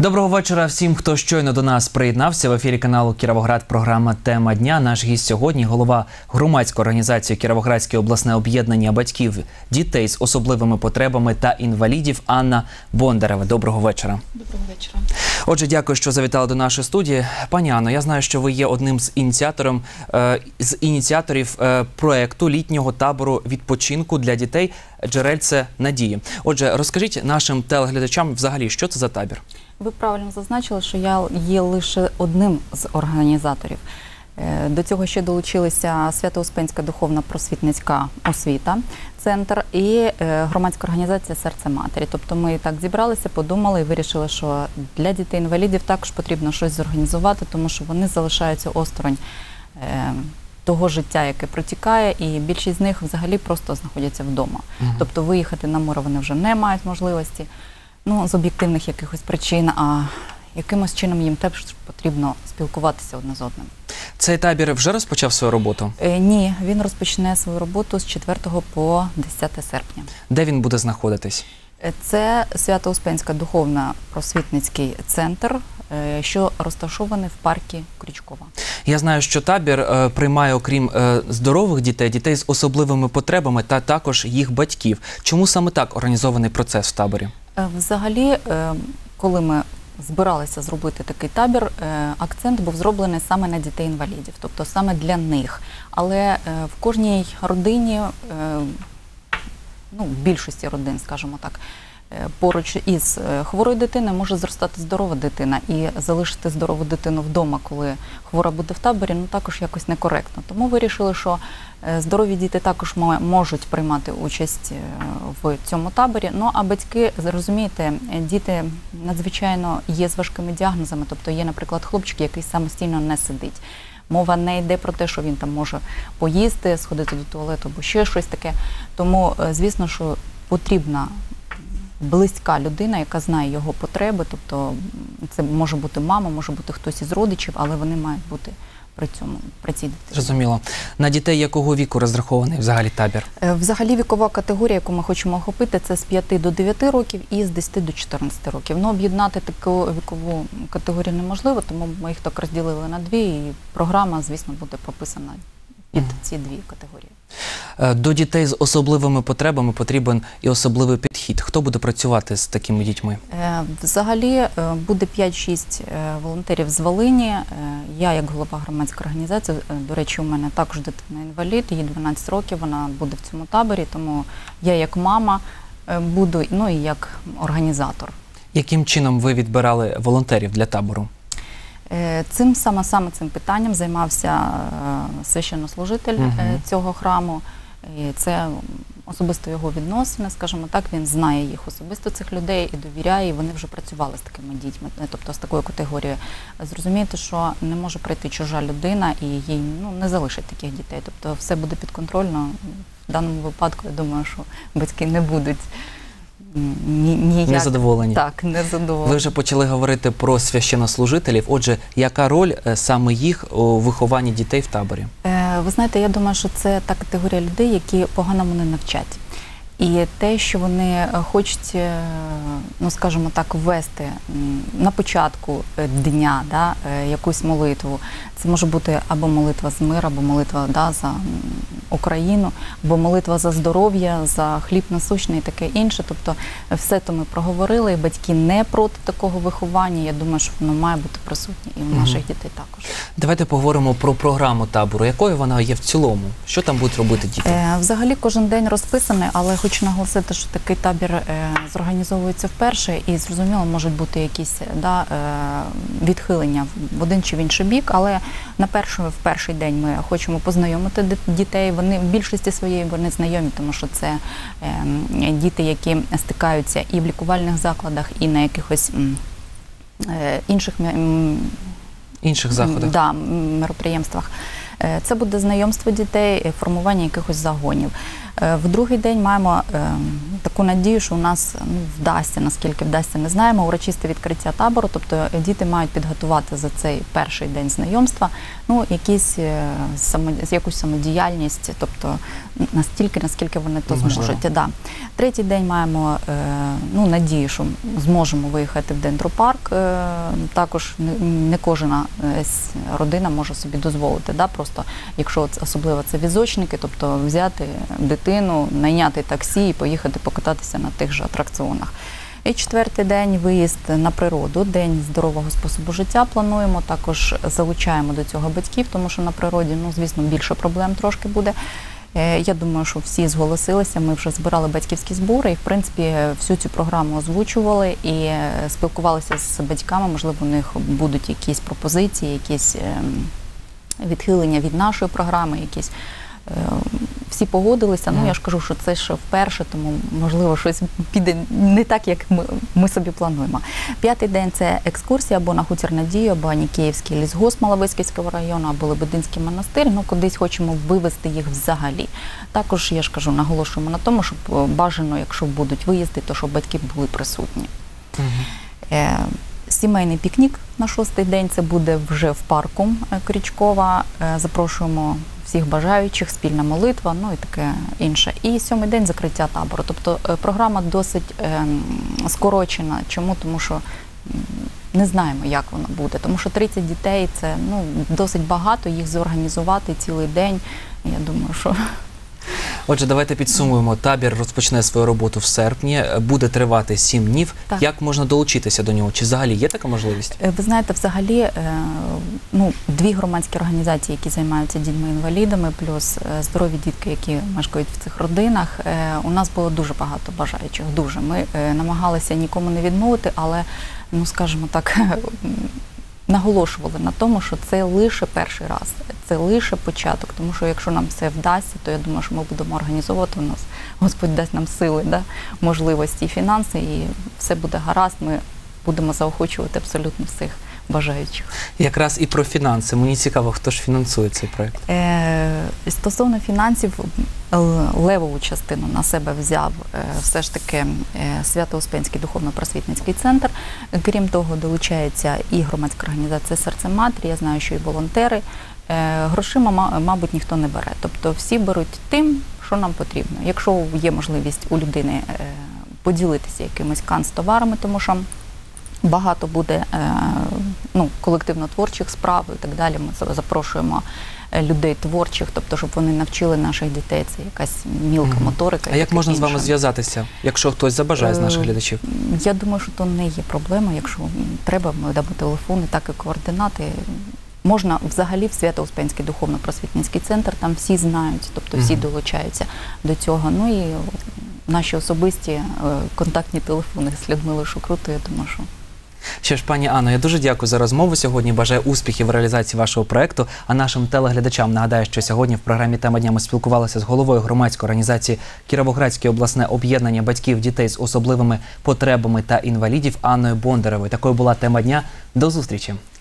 Доброго вечора всім, хто щойно до нас приєднався. В ефірі каналу «Кіровоград» програма «Тема дня». Наш гість сьогодні – голова громадської організації «Кіровоградське обласне об'єднання батьків дітей з особливими потребами та інвалідів» Анна Бондарева. Доброго вечора. Доброго вечора. Отже, дякую, що завітали до нашої студії. Пані Анно, я знаю, що ви є одним з ініціаторів проєкту літнього табору відпочинку для дітей «Джерельце надії». Отже, розкажіть нашим телеглядачам взагалі, що це за табір? Ви правильно зазначили, що я є лише одним з організаторів. До цього ще долучилися Свято-Успенська духовна просвітницька освіта, центр і громадська організація «Серце матері». Тобто ми так зібралися, подумали і вирішили, що для дітей-інвалідів також потрібно щось зорганізувати, тому що вони залишаються осторонь того життя, яке протікає, і більшість з них взагалі просто знаходяться вдома. Тобто виїхати на море вони вже не мають можливості. Ну, з об'єктивних якихось причин, а якимось чином їм теж потрібно спілкуватися одне з одним. Цей табір вже розпочав свою роботу? Ні, він розпочне свою роботу з 4 по 10 серпня. Де він буде знаходитись? Це Свято-Успенська духовна просвітницький центр, що розташований в парку Крючкова. Я знаю, що табір приймає, окрім здорових дітей, дітей з особливими потребами та також їх батьків. Чому саме так організований процес в таборі? Взагалі, коли ми збиралися зробити такий табір, акцент був зроблений саме на дітей-інвалідів, тобто саме для них. Але в кожній родині, ну, в більшості родин, скажімо так, поруч із хворою дитиною може зростати здорова дитина, і залишити здорову дитину вдома, коли хвора буде в таборі, ну також якось некоректно. Тому вирішили, що здорові діти також можуть приймати участь в цьому таборі. Ну а батьки, розумієте, діти надзвичайно є з важкими діагнозами, тобто є, наприклад, хлопчик, який самостійно не сидить. Мова не йде про те, що він там може поїсти, сходити до туалету або ще щось таке. Тому, звісно, що потрібна близька людина, яка знає його потреби, тобто це може бути мама, може бути хтось із родичів, але вони мають бути при цій дитині. Зрозуміло. На дітей якого віку розрахований взагалі табір? Взагалі вікова категорія, яку ми хочемо охопити, це з 5 до 9 років і з 10 до 14 років. Ну, об'єднати таку вікову категорію неможливо, тому ми їх так розділили на дві, і програма, звісно, буде прописана під ці дві категорії. До дітей з особливими потребами потрібен і особливий підхід. Хто буде працювати з такими дітьми? Взагалі буде 5-6 волонтерів з Волині. Я як голова громадської організації, до речі, у мене також дитина-інвалід, їй 12 років, вона буде в цьому таборі, тому я як мама буду, ну і як організатор. Яким чином ви відбирали волонтерів для табору? Саме цим питанням займався священнослужитель цього храму. І це особисто його відносини, скажімо так, він знає їх особисто, цих людей, і довіряє, і вони вже працювали з такими дітьми, тобто з такою категорією. Зрозумієте, що не може прийти чужа людина і їй не залишать таких дітей, тобто все буде підконтрольно. В даному випадку, я думаю, що батьки не будуть незадоволені. Так, незадоволені. Ви вже почали говорити про священнослужителів. Отже, яка роль саме їх у вихованні дітей в таборі? Ви знаєте, я думаю, що це та категорія людей, які поганому не навчать. І те, що вони хочуть, ну скажімо так, ввести на початку дня, да, якусь молитву. Це може бути або молитва з миру, або молитва за Україну, або молитва за здоров'я, за хліб насущний і таке інше. Тобто все то ми проговорили, і батьки не проти такого виховання. Я думаю, що воно має бути присутнє і у наших дітей також. Давайте поговоримо про програму табору. Якою вона є в цілому? Що там будуть робити діти? Взагалі кожен день розписаний, але хочу наголосити, що такий табір зорганізовується вперше, і, зрозуміло, можуть бути якісь відхилення в один чи в інший бік, але в перший день ми хочемо познайомити дітей. Вони в більшості своєї вони знайомі, тому що це діти, які стикаються і в лікувальних закладах, і на якихось інших заходах, мероприємствах. Це буде знайомство дітей, формування якихось загонів. В другий день маємо таку надію, що у нас вдасться, наскільки вдасться, не знаємо, урочисте відкриття табору, тобто діти мають підготувати за цей перший день знайомства якусь самодіяльність, тобто настільки, наскільки вони то зможуть. Да. Третій день маємо надію, що зможемо виїхати в дендропарк. Також не кожна родина може собі дозволити, просто якщо особливо це візочники, тобто взяти дитину, найняти таксі і поїхати покататися на тих же атракціонах. І четвертий день – виїзд на природу, день здорового способу життя плануємо, також залучаємо до цього батьків, тому що на природі, звісно, більше проблем трошки буде. Я думаю, що всі зголосилися, ми вже збирали батьківські збори і, в принципі, всю цю програму озвучували і спілкувалися з батьками, можливо, у них будуть якісь пропозиції, якісь відхилення від нашої програми, якісь. Всі погодилися, я ж кажу, що це ще вперше, тому, можливо, щось піде не так, як ми собі плануємо. П'ятий день – це екскурсія або на Хутір Надії, або Анікіївський лісгосп Маловиськівського району, або Лебединський монастир, кудись хочемо вивезти їх взагалі. Також, я ж кажу, наголошуємо на тому, щоб бажано, якщо будуть виїзди, то щоб батьки були присутні. Сімейний пікнік на шостий день, це буде вже в парку Крічкова, запрошуємо всіх бажаючих, спільна молитва, і таке інше. І сьомий день – закриття табору. Тобто програма досить скорочена. Чому? Тому що не знаємо, як вона буде. Тому що 30 дітей – це досить багато, їх зорганізувати цілий день. Я думаю, що... Отже, давайте підсумуємо. Табір розпочне свою роботу в серпні, буде тривати 7 днів. Так. Як можна долучитися до нього? Чи взагалі є така можливість? Ви знаєте, взагалі, дві громадські організації, які займаються дітьми-інвалідами, плюс здорові дітки, які мешкають в цих родинах, у нас було дуже багато бажаючих, дуже. Ми намагалися нікому не відмовити, але, скажімо так, наголошували на тому, що це лише перший раз, це лише початок, тому що якщо нам все вдасться, то я думаю, що ми будемо організовувати, у нас Господь дасть нам сили, можливості і фінанси, і все буде гаразд, ми будемо заохочувати абсолютно всіх бажаючих. Якраз і про фінанси. Мені цікаво, хто ж фінансує цей проєкт? Стосовно фінансів, левову частину на себе взяв все ж таки Свято-Успенський духовно-просвітницький центр. Крім того, долучається і громадська організація «Серце матері», я знаю, що і волонтери. Грошима, мабуть, ніхто не бере. Тобто всі беруть тим, що нам потрібно. Якщо є можливість у людини поділитися якимись канцтоварами, тому що багато буде колективно-творчих справ і так далі. Ми запрошуємо людей творчих, тобто, щоб вони навчили наших дітей. Це якась мілка моторика. А як можна з вами зв'язатися, якщо хтось забажає з наших глядачів? Я думаю, що то не є проблема. Якщо треба, ми дамо телефони, так і координати. Можна взагалі в Свято-Успенський духовно-просвітницький центр, там всі знають, тобто всі долучаються до цього. І наші особисті контактні телефони з Людмилою Шукрутою, я думаю, що... Що ж, пані Анно, я дуже дякую за розмову сьогодні. Бажаю успіхів в реалізації вашого проєкту. А нашим телеглядачам нагадаю, що сьогодні в програмі «Тема дня» ми спілкувалися з головою громадської організації Кіровоградське обласне об'єднання батьків дітей з особливими потребами та інвалідів Анною Бондаревою. Такою була «Тема дня». До зустрічі!